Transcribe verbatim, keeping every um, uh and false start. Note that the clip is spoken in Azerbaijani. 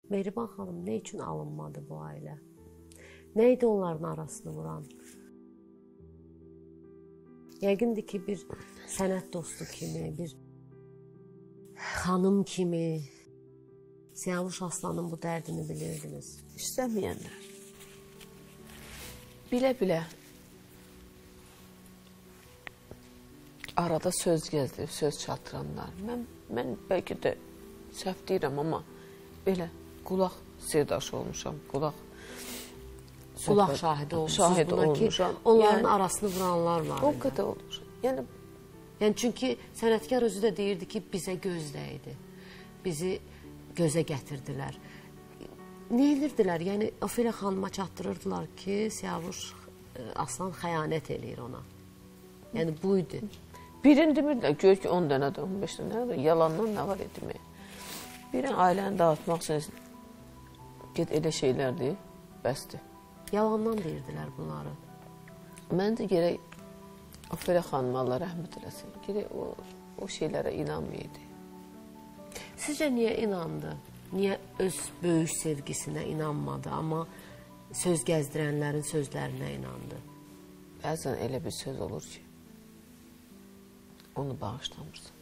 Mehriban xanım nə üçün alınmadı bu ailə? Nə idi onların arasını vuran? Yəqindir ki, bir sənət dostu kimi, bir xanım kimi Siyavuş Aslanın bu dərdini bilirdiniz. İstəməyənlər. Bilə-bilə arada söz gəzdirib, söz çatdıranlar. Mən, mən bəlkə də səhv deyirəm, amma belə qulaq sevdaşı olmuşam, qulaq Qulaq şahidi olmuşsunuz şahid buna olmuşam. ki, onların yəni, arasını vuranlar var. O qədər olmuş. Yəni, yəni çünki sənətkar özü də deyirdi ki, bizə göz dəydi. Bizi gözə gətirdilər. Nə edirdilər? Yəni Ofelia xanıma çatdırırdılar ki, Siyavuş Aslan xəyanət eləyir ona. Yəni buydu. birini demirdilər, gör ki on dənədir, on beş dənədir, yalandan nə var etmək. Birini ailəni dağıtmaq üçün get elə şeylərdir, bəsdir. Yalandan deyirdilər bunları. Məncə gərək Ofelia xanıma Allah rəhmət eləsin. Gərək o, o şeylərə inanmaydı. Sizcə niyə inandı? Niyə öz böyük sevgisinə inanmadı, amma söz gəzdirənlərin sözlərinə inandı? Bəzən elə bir söz olur ki, onu bağışlamırsan.